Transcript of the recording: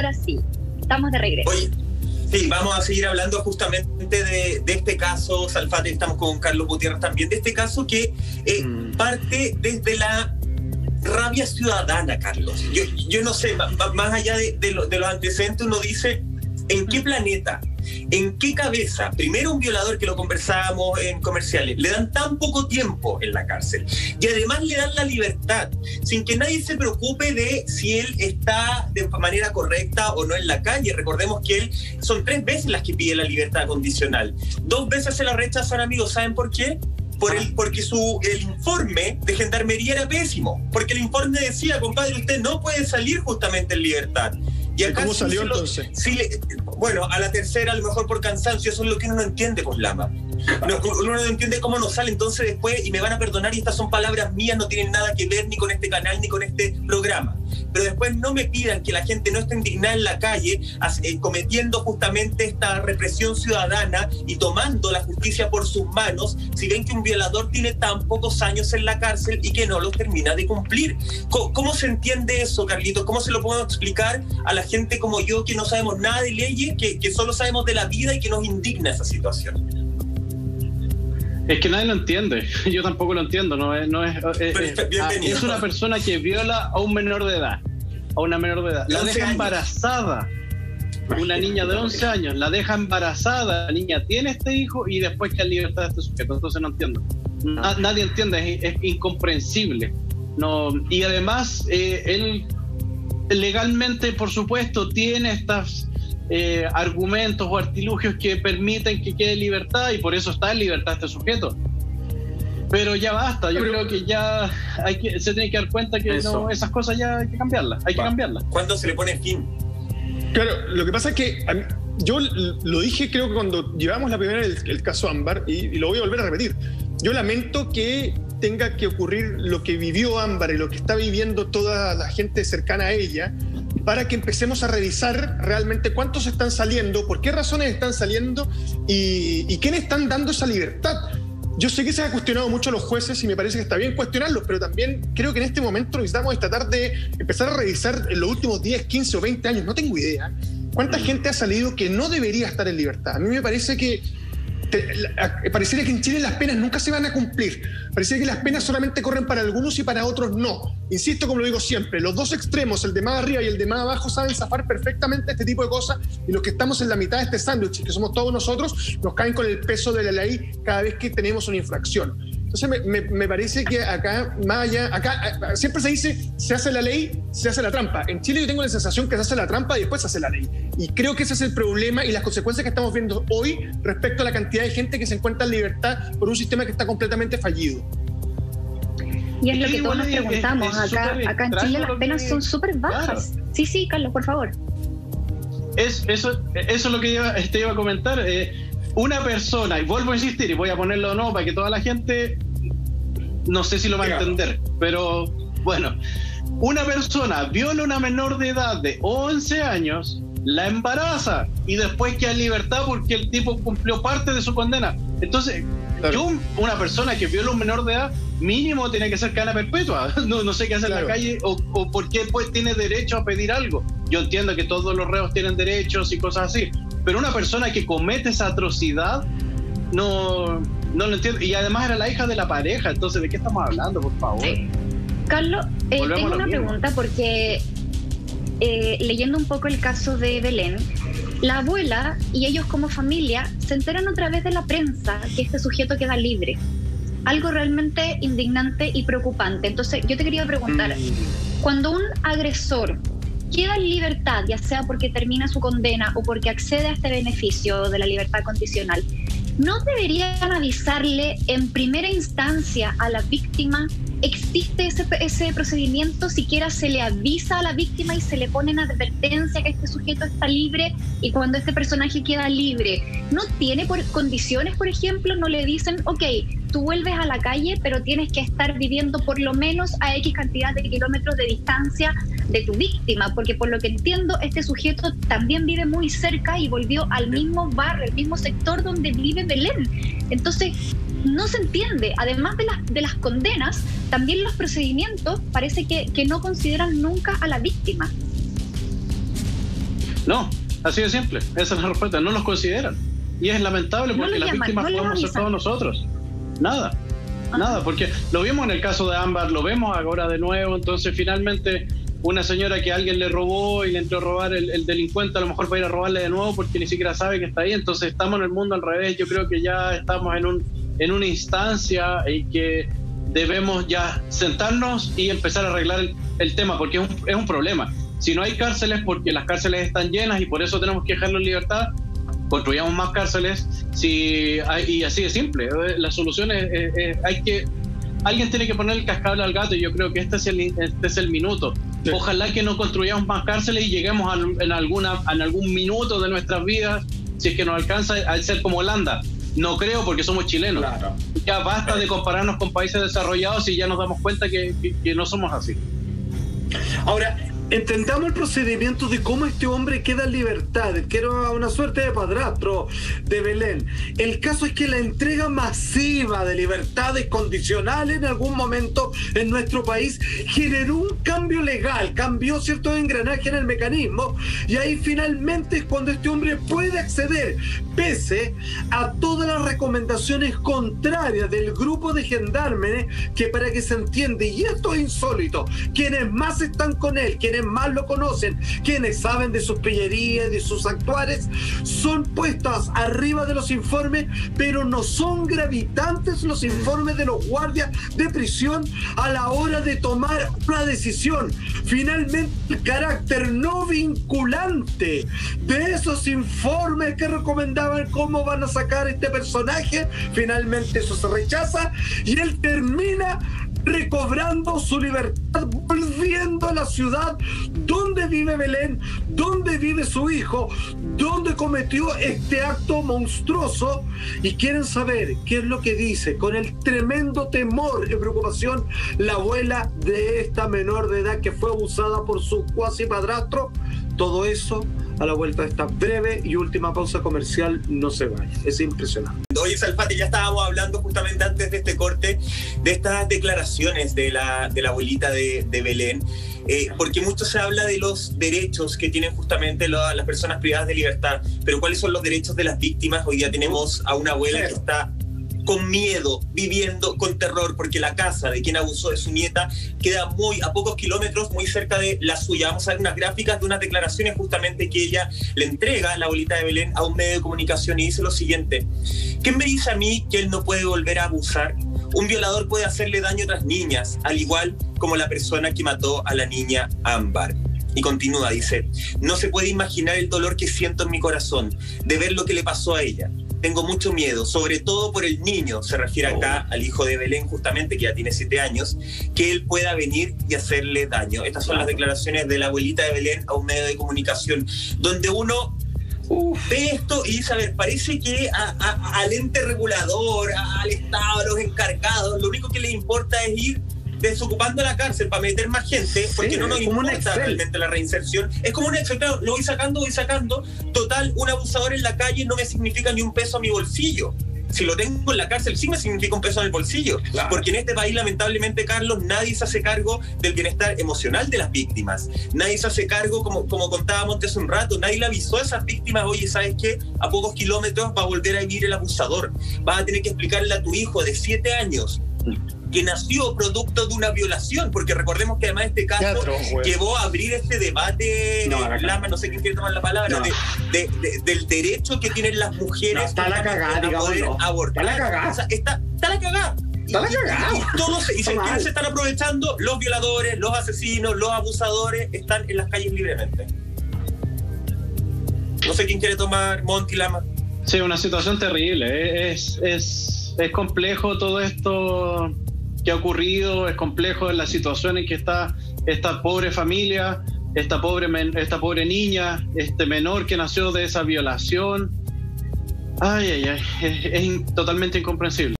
ahora sí, estamos de regreso. Oye, sí, vamos a seguir hablando justamente de este caso, Salfate, estamos con Carlos Gutiérrez también, de este caso que parte desde la rabia ciudadana, Carlos. Yo no sé, más allá de los antecedentes, uno dice, ¿en qué planeta? ¿En qué cabeza? Primero, un violador, que lo conversábamos en comerciales, le dan tan poco tiempo en la cárcel y además le dan la libertad sin que nadie se preocupe de si él está de manera correcta o no en la calle. Recordemos que él son 3 veces las que pide la libertad condicional, 2 veces se la rechazan, amigos. ¿Saben por qué? Porque el informe de gendarmería era pésimo, porque el informe decía, compadre, usted no puede salir justamente en libertad. Y acá ¿cómo salió entonces? Bueno, a la tercera, a lo mejor por cansancio, eso es lo que uno no entiende, pues, Lama. Uno no entiende cómo nos sale. Entonces después, y me van a perdonar, y estas son palabras mías, no tienen nada que ver ni con este canal ni con este programa, pero después no me pidan que la gente no esté indignada en la calle cometiendo justamente esta represión ciudadana y tomando la justicia por sus manos, si ven que un violador tiene tan pocos años en la cárcel y que no los termina de cumplir. ¿Cómo se entiende eso, Carlitos? ¿Cómo se lo podemos explicar a la gente como yo, que no sabemos nada de leyes, que solo sabemos de la vida y que nos indigna esa situación? Es que nadie lo entiende, yo tampoco lo entiendo, es una persona que viola a un menor de edad, la deja embarazada, una niña de 11 años, la deja embarazada, la niña tiene este hijo y después queda en libertad de este sujeto. Entonces no entiendo, nadie entiende, es incomprensible. Y además él legalmente, por supuesto, tiene estas argumentos o artilugios que permiten que quede en libertad, y por eso está en libertad este sujeto. Pero ya basta, yo creo que ya se tiene que dar cuenta que no, esas cosas ya hay que cambiarlas, ¿Cuándo se le pone fin? Claro, lo que pasa es que yo lo dije, creo que cuando llevamos la primera el caso Ámbar, y lo voy a volver a repetir, yo lamento que tenga que ocurrir lo que vivió Ámbar y lo que está viviendo toda la gente cercana a ella, para que empecemos a revisar realmente cuántos están saliendo, por qué razones están saliendo y quiénes están dando esa libertad. Yo sé que se ha cuestionado mucho a los jueces y me parece que está bien cuestionarlos, pero también creo que en este momento necesitamos tratar de empezar a revisar en los últimos 10, 15 o 20 años, no tengo idea, cuánta gente ha salido que no debería estar en libertad. A mí me parece que pareciera que en Chile las penas nunca se van a cumplir. Pareciera que las penas solamente corren para algunos y para otros no. Insisto, como lo digo siempre, los dos extremos, el de más arriba y el de más abajo, saben zafar perfectamente este tipo de cosas, y los que estamos en la mitad de este sándwich, que somos todos nosotros, nos caen con el peso de la ley cada vez que tenemos una infracción. Entonces me parece que acá, más allá, acá siempre se dice, se hace la ley, se hace la trampa. En Chile yo tengo la sensación que se hace la trampa y después se hace la ley. Y creo que ese es el problema y las consecuencias que estamos viendo hoy respecto a la cantidad de gente que se encuentra en libertad por un sistema que está completamente fallido. Y es lo que todos nos preguntamos. Acá en Chile las penas son súper bajas. Claro. Sí, Carlos, por favor. Eso es lo que te iba a comentar. Una persona, y vuelvo a insistir, y voy a ponerlo de nuevo para que toda la gente, no sé si lo va a entender, pero bueno, una persona viola a una menor de edad de 11 años, la embaraza y después queda en libertad porque el tipo cumplió parte de su condena. Entonces, claro, una persona que viola a un menor de edad, mínimo tiene que ser cadena perpetua. No sé qué hacer, claro, en la calle o por qué pues tiene derecho a pedir algo. Yo entiendo que todos los reos tienen derechos y cosas así, pero una persona que comete esa atrocidad no lo entiendo. Y además era la hija de la pareja, entonces ¿de qué estamos hablando, por favor? Sí. Carlos, tengo una pregunta porque leyendo un poco el caso de Belén, la abuela y ellos como familia se enteran a través de la prensa que este sujeto queda libre. Algo realmente indignante y preocupante. Entonces yo te quería preguntar, cuando un agresor queda en libertad, ya sea porque termina su condena o porque accede a este beneficio de la libertad condicional, ¿no deberían avisarle en primera instancia a la víctima? ¿Existe ese procedimiento? Siquiera se le avisa a la víctima y se le pone en advertencia que este sujeto está libre, y cuando este personaje queda libre, ¿no tiene condiciones, por ejemplo? ¿No le dicen, ok, tú vuelves a la calle, pero tienes que estar viviendo por lo menos a X cantidad de kilómetros de distancia de tu víctima? Porque por lo que entiendo, este sujeto también vive muy cerca y volvió al mismo barrio, al mismo sector donde vive Belén. Entonces, no se entiende. Además de las condenas, también los procedimientos parece que no consideran nunca a la víctima. No, así de simple, esa es la respuesta, no los consideran. Y es lamentable porque las víctimas podemos ser todos nosotros. Nada, porque lo vimos en el caso de Ámbar, lo vemos ahora de nuevo, entonces finalmente una señora que alguien le robó y le entró a robar, el delincuente a lo mejor va a ir a robarle de nuevo porque ni siquiera sabe que está ahí, entonces estamos en el mundo al revés. Yo creo que ya estamos en una instancia en que debemos ya sentarnos y empezar a arreglar el tema, porque es un problema. Si no hay cárceles, porque las cárceles están llenas y por eso tenemos que dejarlo en libertad, construyamos más cárceles, y así de simple. La solución es alguien tiene que poner el cascabel al gato, y yo creo que este es el minuto. Sí. Ojalá que no construyamos más cárceles y lleguemos en algún minuto de nuestras vidas, si es que nos alcanza, a ser como Holanda. No creo, porque somos chilenos. Claro. Ya basta de compararnos con países desarrollados y ya nos damos cuenta que no somos así. Ahora, entendamos el procedimiento de cómo este hombre queda en libertad, que era una suerte de padrastro de Belén. El caso es que la entrega masiva de libertades condicionales en algún momento en nuestro país generó un cambio legal, cambió ciertos engranajes en el mecanismo, y ahí finalmente es cuando este hombre puede acceder, pese a todas las recomendaciones contrarias del grupo de gendarmes, que, para que se entienda, y esto es insólito, quienes más están con él, quienes más lo conocen, quienes saben de sus pillerías, de sus actuares, son puestas arriba de los informes, pero no son gravitantes los informes de los guardias de prisión a la hora de tomar una decisión. Finalmente, el carácter no vinculante de esos informes que recomendaban cómo van a sacar este personaje, finalmente eso se rechaza y él termina recobrando su libertad, volviendo a la ciudad donde vive Belén, donde vive su hijo, donde cometió este acto monstruoso. Y quieren saber qué es lo que dice, con el tremendo temor y preocupación, la abuela de esta menor de edad que fue abusada por su cuasi padrastro. Todo eso a la vuelta de esta breve y última pausa comercial. No se vaya, es impresionante. Oye, Salfate, ya estábamos hablando justamente antes de este corte de estas declaraciones de la abuelita de Belén, porque mucho se habla de los derechos que tienen justamente las personas privadas de libertad, pero ¿cuáles son los derechos de las víctimas? Hoy día tenemos a una abuela que está con miedo, viviendo con terror, porque la casa de quien abusó de su nieta queda a pocos kilómetros, muy cerca de la suya. Vamos a ver unas gráficas de unas declaraciones justamente que ella le entrega, la abuelita de Belén, a un medio de comunicación, y dice lo siguiente: ¿quién me dice a mí que él no puede volver a abusar? Un violador puede hacerle daño a otras niñas, al igual como la persona que mató a la niña Ámbar. Y continúa, dice: no se puede imaginar el dolor que siento en mi corazón de ver lo que le pasó a ella. Tengo mucho miedo, sobre todo por el niño, se refiere acá al hijo de Belén justamente, que ya tiene 7 años, que él pueda venir y hacerle daño. Estas son las declaraciones de la abuelita de Belén a un medio de comunicación, donde uno ve esto y dice, a ver, parece que al ente regulador, al Estado, a los encargados, lo único que les importa es ir desocupando la cárcel para meter más gente, porque no nos importa realmente la reinserción. Es como un Excel, claro, lo voy sacando. Total, un abusador en la calle no me significa ni un peso a mi bolsillo. Si lo tengo en la cárcel, sí me significa un peso en el bolsillo. Claro. Porque en este país, lamentablemente, Carlos, nadie se hace cargo del bienestar emocional de las víctimas. Nadie se hace cargo, como contábamos hace un rato, nadie le avisó a esas víctimas: oye, ¿sabes qué? A pocos kilómetros va a volver a vivir el abusador. Vas a tener que explicarle a tu hijo de 7 años que nació producto de una violación, porque recordemos que además este caso llevó a abrir este debate, no sé quién quiere tomar la palabra, del derecho que tienen las mujeres a poder abortar. Está la cagada. ¿Quiénes se están aprovechando? Los violadores, los asesinos, los abusadores están en las calles libremente. No sé quién quiere tomar, Monty, Lama. Sí, una situación terrible. Es complejo todo esto que ha ocurrido, es complejo en la situación en que está esta pobre familia, esta pobre niña, este menor que nació de esa violación. Es totalmente incomprensible.